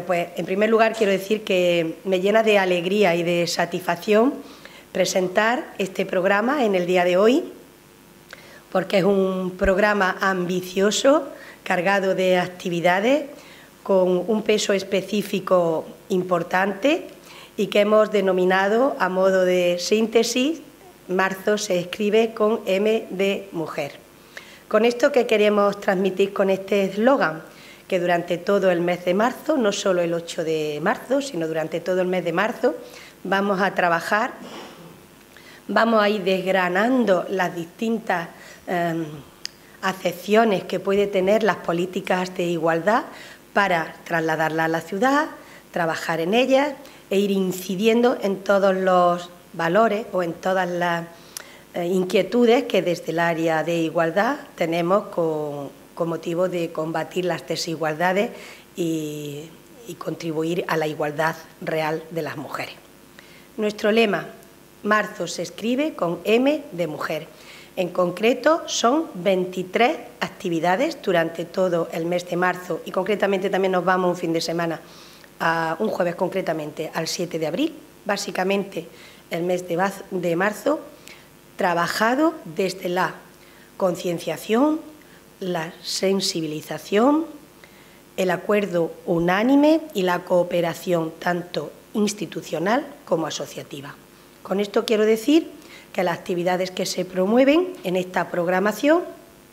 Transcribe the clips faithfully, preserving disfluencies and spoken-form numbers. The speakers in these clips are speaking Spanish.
Bueno, pues en primer lugar quiero decir que me llena de alegría y de satisfacción presentar este programa en el día de hoy, porque es un programa ambicioso, cargado de actividades, con un peso específico importante y que hemos denominado, a modo de síntesis, Marzo se escribe con M de mujer. Con esto, ¿qué queremos transmitir con este eslogan? Que durante todo el mes de marzo, no solo el ocho de marzo, sino durante todo el mes de marzo, vamos a trabajar, vamos a ir desgranando las distintas eh, acepciones que puede tener las políticas de igualdad para trasladarlas a la ciudad, trabajar en ellas e ir incidiendo en todos los valores o en todas las eh, inquietudes que desde el área de igualdad tenemos con con motivo de combatir las desigualdades y, y contribuir a la igualdad real de las mujeres. Nuestro lema, Marzo se escribe con M de mujer. En concreto, son veintitrés actividades durante todo el mes de marzo y concretamente también nos vamos un fin de semana, a un jueves concretamente, al siete de abril. Básicamente, el mes de marzo, trabajado desde la concienciación, la sensibilización, el acuerdo unánime y la cooperación tanto institucional como asociativa. Con esto quiero decir que las actividades que se promueven en esta programación,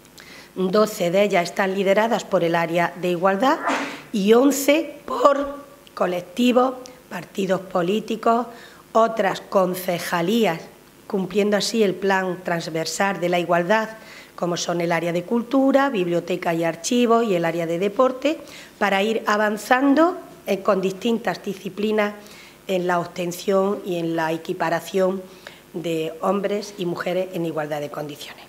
doce de ellas están lideradas por el área de igualdad y once por colectivos, partidos políticos, otras concejalías, cumpliendo así el plan transversal de la igualdad, como son el área de cultura, biblioteca y archivos y el área de deporte, para ir avanzando eh, con distintas disciplinas en la obtención y en la equiparación de hombres y mujeres en igualdad de condiciones.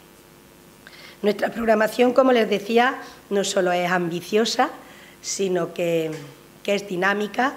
Nuestra programación, como les decía, no solo es ambiciosa, sino que, que es dinámica,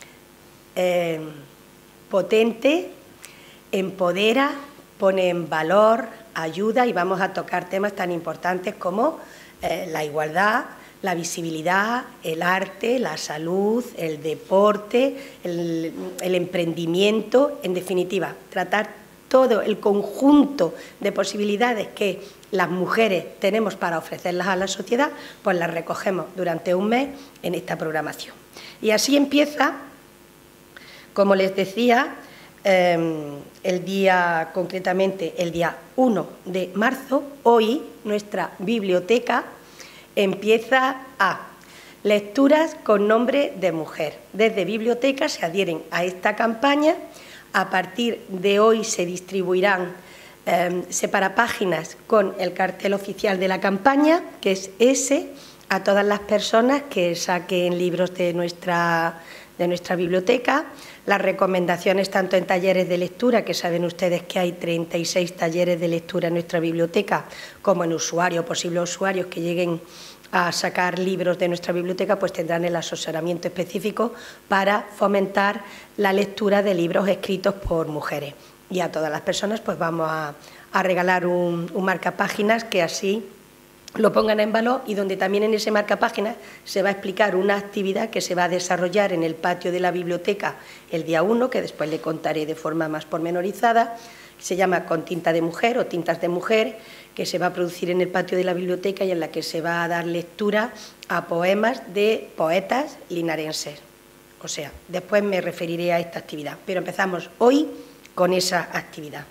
eh, potente, empodera, pone en valor, ayuda y vamos a tocar temas tan importantes como eh, la igualdad, la visibilidad, el arte, la salud, el deporte, el, el emprendimiento, en definitiva, tratar todo el conjunto de posibilidades que las mujeres tenemos para ofrecerlas a la sociedad, pues las recogemos durante un mes en esta programación. Y así empieza, como les decía, Eh, el día, concretamente el día uno de marzo, hoy nuestra biblioteca empieza a lecturas con nombre de mujer. Desde bibliotecas se adhieren a esta campaña. A partir de hoy se distribuirán eh, separapáginas con el cartel oficial de la campaña, que es ese, a todas las personas que saquen libros de nuestra, de nuestra biblioteca. Las recomendaciones tanto en talleres de lectura, que saben ustedes que hay treinta y seis talleres de lectura en nuestra biblioteca, como en usuarios, posibles usuarios que lleguen a sacar libros de nuestra biblioteca, pues tendrán el asesoramiento específico para fomentar la lectura de libros escritos por mujeres. Y a todas las personas pues vamos a, a regalar un, un marcapáginas que así lo pongan en valor y donde también en ese marcapáginas se va a explicar una actividad que se va a desarrollar en el patio de la biblioteca el día uno, que después le contaré de forma más pormenorizada, se llama Con tinta de mujer o tintas de mujer, que se va a producir en el patio de la biblioteca y en la que se va a dar lectura a poemas de poetas linarenses. O sea, después me referiré a esta actividad, pero empezamos hoy con esa actividad.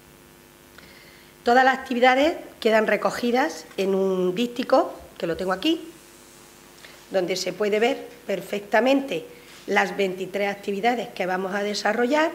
Todas las actividades quedan recogidas en un díptico, que lo tengo aquí, donde se puede ver perfectamente las veintitrés actividades que vamos a desarrollar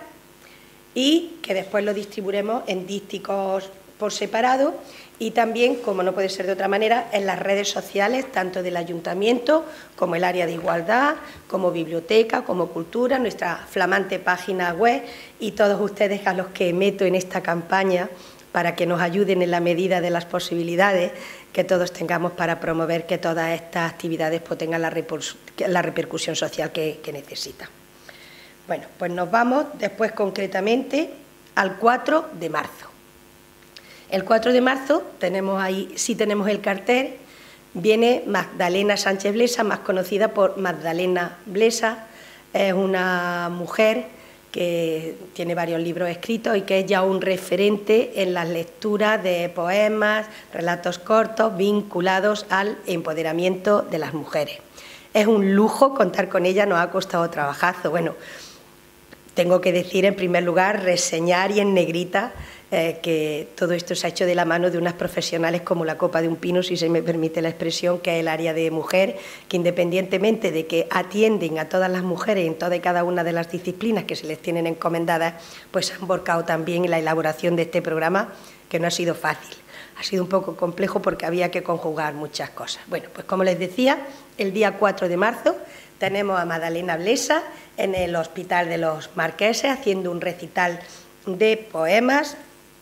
y que después lo distribuiremos en dípticos por separado y también, como no puede ser de otra manera, en las redes sociales, tanto del Ayuntamiento como el área de igualdad, como biblioteca, como cultura, nuestra flamante página web y todos ustedes a los que meto en esta campaña para que nos ayuden en la medida de las posibilidades que todos tengamos para promover que todas estas actividades pues, tengan la, la repercusión social que, que necesitan. Bueno, pues nos vamos después concretamente al cuatro de marzo. El cuatro de marzo tenemos ahí, sí tenemos el cartel Viene Magdalena Sánchez Blesa, más conocida por Magdalena Blesa. Es una mujer que tiene varios libros escritos y que es ya un referente en las lecturas de poemas, relatos cortos vinculados al empoderamiento de las mujeres. Es un lujo contar con ella, nos ha costado trabajazo. Bueno, tengo que decir en primer lugar, reseñar y en negrita eh, que todo esto se ha hecho de la mano de unas profesionales como la copa de un pino, si se me permite la expresión, que es el área de mujer, que independientemente de que atienden a todas las mujeres en toda y cada una de las disciplinas que se les tienen encomendadas, pues se han volcado también en la elaboración de este programa, que no ha sido fácil. Ha sido un poco complejo porque había que conjugar muchas cosas. Bueno, pues como les decía, el día cuatro de marzo tenemos a Magdalena Blesa en el Hospital de los Marqueses haciendo un recital de poemas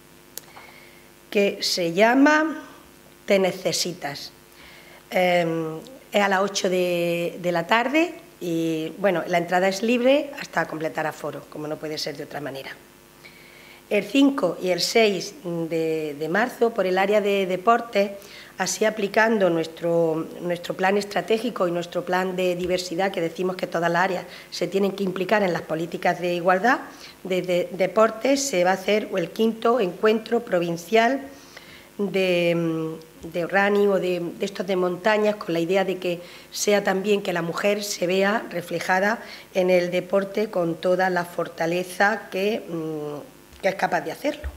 que se llama Te necesitas. Eh, es a las ocho de, de la tarde y, bueno, la entrada es libre hasta completar aforo, como no puede ser de otra manera. El cinco y el seis de, de marzo, por el área de deportes, así aplicando nuestro, nuestro plan estratégico y nuestro plan de diversidad, que decimos que todas las áreas se tienen que implicar en las políticas de igualdad, de, de deportes se va a hacer el quinto encuentro provincial de, de running o de, de estos de montañas, con la idea de que sea también que la mujer se vea reflejada en el deporte con toda la fortaleza que, que es capaz de hacerlo.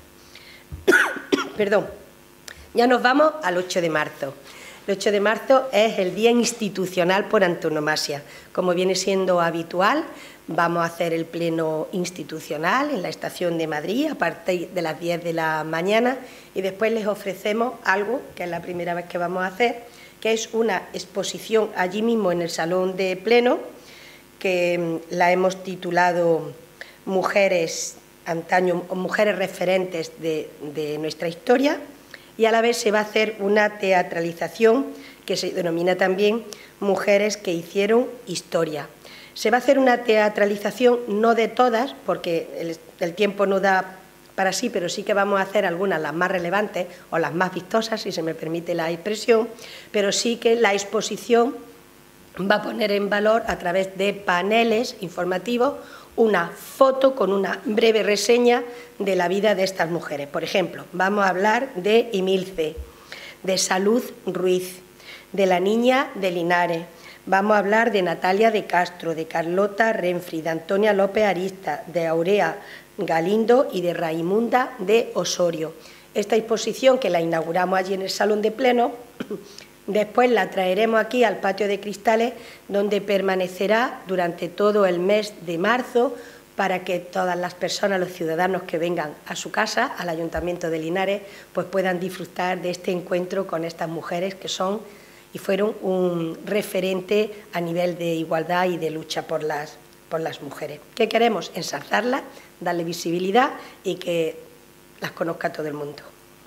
Perdón. Ya nos vamos al ocho de marzo. El ocho de marzo es el día institucional por antonomasia. Como viene siendo habitual, vamos a hacer el pleno institucional en la Estación de Madrid a partir de las diez de la mañana y después les ofrecemos algo, que es la primera vez que vamos a hacer, que es una exposición allí mismo en el Salón de Pleno, que la hemos titulado Mujeres antaño, Mujeres referentes de, de nuestra historia. Y a la vez se va a hacer una teatralización que se denomina también Mujeres que hicieron historia. Se va a hacer una teatralización, no de todas, porque el, el tiempo no da para sí, pero sí que vamos a hacer algunas, las más relevantes o las más vistosas, si se me permite la expresión, pero sí que la exposición va a poner en valor a través de paneles informativos una foto con una breve reseña de la vida de estas mujeres. Por ejemplo, vamos a hablar de Emilce, de Salud Ruiz, de la niña de Linares, vamos a hablar de Natalia de Castro, de Carlota Renfri, de Antonia López Arista, de Aurea Galindo y de Raimunda de Osorio. Esta exposición, que la inauguramos allí en el Salón de Pleno, después la traeremos aquí al Patio de Cristales, donde permanecerá durante todo el mes de marzo para que todas las personas, los ciudadanos que vengan a su casa, al Ayuntamiento de Linares, pues puedan disfrutar de este encuentro con estas mujeres que son y fueron un referente a nivel de igualdad y de lucha por las, por las mujeres. ¿Qué queremos? Ensalzarlas, darle visibilidad y que las conozca todo el mundo.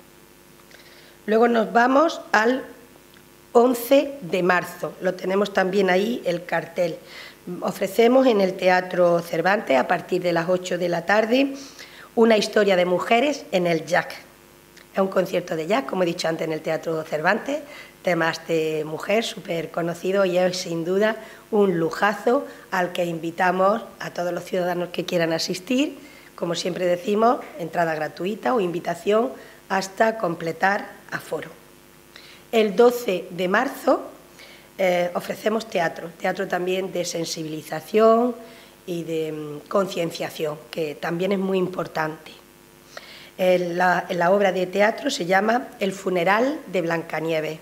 Luego nos vamos al once de marzo, lo tenemos también ahí el cartel. Ofrecemos en el Teatro Cervantes, a partir de las ocho de la tarde, una historia de mujeres en el jazz. Es un concierto de jazz, como he dicho antes, en el Teatro Cervantes, temas de mujer súper conocidos y es sin duda un lujazo al que invitamos a todos los ciudadanos que quieran asistir. Como siempre decimos, entrada gratuita o invitación hasta completar aforo. El doce de marzo eh, ofrecemos teatro, teatro también de sensibilización y de um, concienciación, que también es muy importante. En la, en la obra de teatro se llama El funeral de Blancanieves.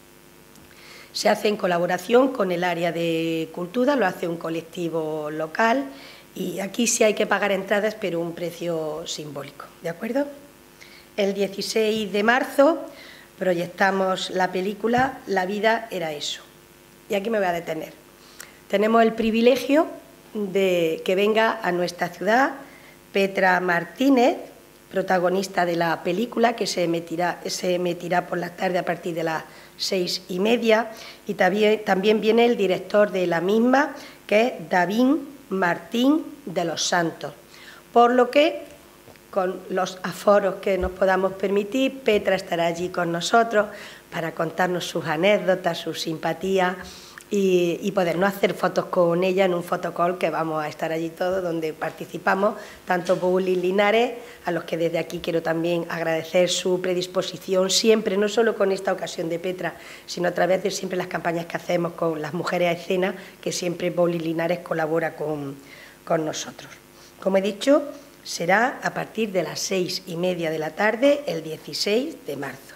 Se hace en colaboración con el área de cultura, lo hace un colectivo local y aquí sí hay que pagar entradas, pero un precio simbólico, ¿de acuerdo? El dieciséis de marzo proyectamos la película La vida era eso. Y aquí me voy a detener. Tenemos el privilegio de que venga a nuestra ciudad Petra Martínez, protagonista de la película, que se emitirá, se emitirá por la tarde a partir de las seis y media, y también, también viene el director de la misma, que es David Martín de los Santos. Por lo que con los aforos que nos podamos permitir. Petra estará allí con nosotros para contarnos sus anécdotas, sus simpatías y, y podernos hacer fotos con ella en un fotocall que vamos a estar allí todos, donde participamos tanto Bowling Linares, a los que desde aquí quiero también agradecer su predisposición siempre, no solo con esta ocasión de Petra, sino a través de siempre las campañas que hacemos con las mujeres a escena, que siempre Bowling Linares colabora con, con nosotros. Como he dicho, será a partir de las seis y media de la tarde, el dieciséis de marzo.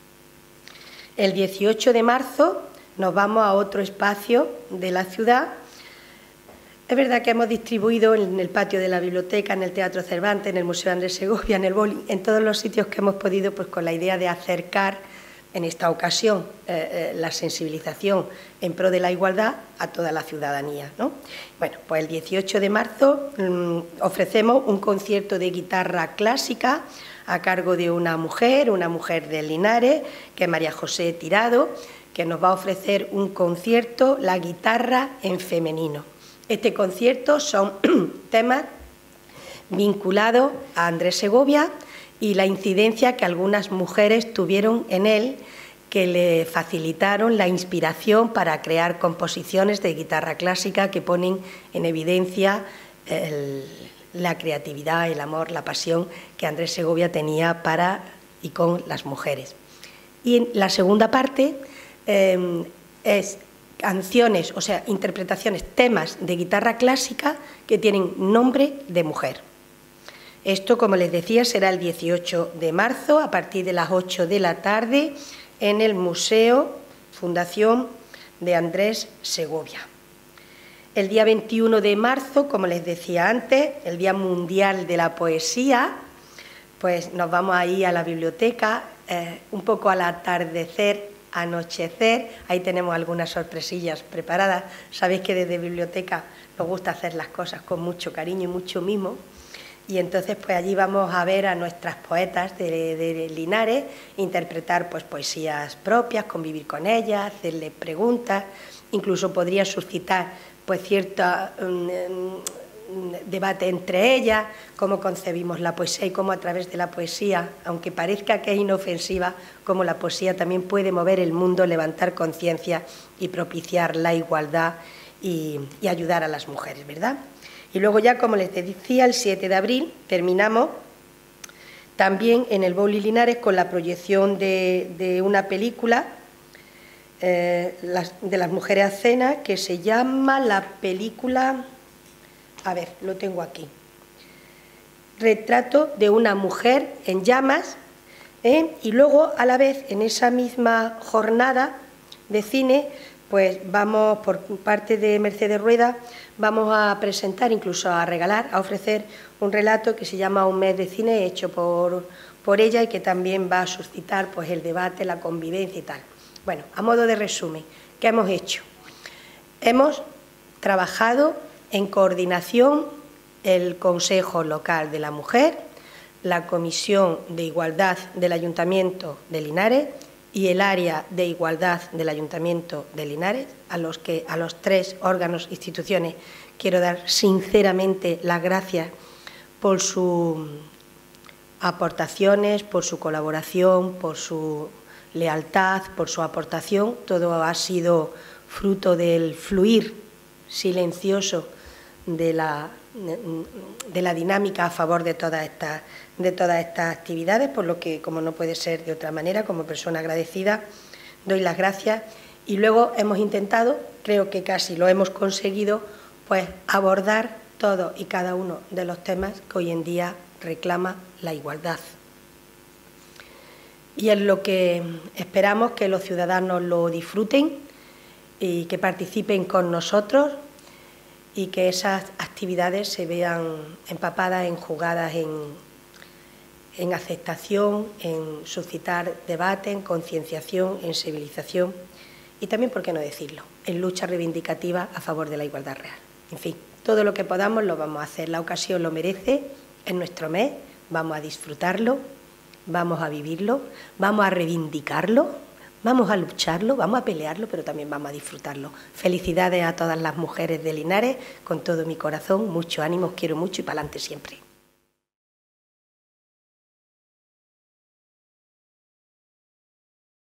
El dieciocho de marzo nos vamos a otro espacio de la ciudad. Es verdad que hemos distribuido en el patio de la biblioteca, en el Teatro Cervantes, en el Museo Andrés Segovia, en el Bowling, en todos los sitios que hemos podido, pues con la idea de acercar en esta ocasión eh, eh, la sensibilización en pro de la igualdad a toda la ciudadanía, ¿no? Bueno, pues el dieciocho de marzo mmm, ofrecemos un concierto de guitarra clásica a cargo de una mujer, una mujer de Linares, que es María José Tirado, que nos va a ofrecer un concierto, la guitarra en femenino. Este concierto son temas vinculados a Andrés Segovia y la incidencia que algunas mujeres tuvieron en él, que le facilitaron la inspiración para crear composiciones de guitarra clásica que ponen en evidencia el, la creatividad, el amor, la pasión que Andrés Segovia tenía para y con las mujeres. Y en la segunda parte eh, es canciones, o sea, interpretaciones, temas de guitarra clásica que tienen nombre de mujer. Esto, como les decía, será el dieciocho de marzo a partir de las ocho de la tarde en el Museo Fundación de Andrés Segovia. El día veintiuno de marzo, como les decía antes, el Día Mundial de la Poesía, pues nos vamos ahí a la biblioteca, eh, un poco al atardecer, anochecer, ahí tenemos algunas sorpresillas preparadas. Sabéis que desde biblioteca nos gusta hacer las cosas con mucho cariño y mucho mimo, y entonces pues allí vamos a ver a nuestras poetas de, de Linares interpretar pues poesías propias, convivir con ellas, hacerles preguntas, incluso podría suscitar pues cierto um, debate entre ellas, cómo concebimos la poesía y cómo a través de la poesía, aunque parezca que es inofensiva, cómo la poesía también puede mover el mundo, levantar conciencia y propiciar la igualdad y, y ayudar a las mujeres, ¿verdad? Y luego ya, como les decía, el siete de abril terminamos también en el Bowling Linares con la proyección de, de una película eh, las, de las mujeres a escena que se llama la película, a ver, lo tengo aquí, Retrato de una mujer en llamas, ¿eh? Y luego a la vez en esa misma jornada de cine pues vamos, por parte de Mercedes Rueda, vamos a presentar, incluso a regalar, a ofrecer un relato que se llama Un mes de cine, hecho por, por ella y que también va a suscitar pues, el debate, la convivencia y tal. Bueno, a modo de resumen, ¿qué hemos hecho? Hemos trabajado en coordinación el Consejo Local de la Mujer, la Comisión de Igualdad del Ayuntamiento de Linares y el área de igualdad del Ayuntamiento de Linares, a los que a los tres órganos e instituciones quiero dar sinceramente las gracias por sus aportaciones, por su colaboración, por su lealtad, por su aportación. Todo ha sido fruto del fluir silencioso de la, de la dinámica a favor de todas estas de todas estas actividades, por lo que, como no puede ser de otra manera, como persona agradecida, doy las gracias. Y luego hemos intentado, creo que casi lo hemos conseguido, pues abordar todos y cada uno de los temas que hoy en día reclama la igualdad. Y es lo que esperamos que los ciudadanos lo disfruten y que participen con nosotros y que esas actividades se vean empapadas, enjugadas en en aceptación, en suscitar debate, en concienciación, en civilización y también, por qué no decirlo, en lucha reivindicativa a favor de la igualdad real. En fin, todo lo que podamos lo vamos a hacer. La ocasión lo merece, es nuestro mes, vamos a disfrutarlo, vamos a vivirlo, vamos a reivindicarlo, vamos a lucharlo, vamos a pelearlo, pero también vamos a disfrutarlo. Felicidades a todas las mujeres de Linares, con todo mi corazón, mucho ánimo, os quiero mucho y para adelante siempre.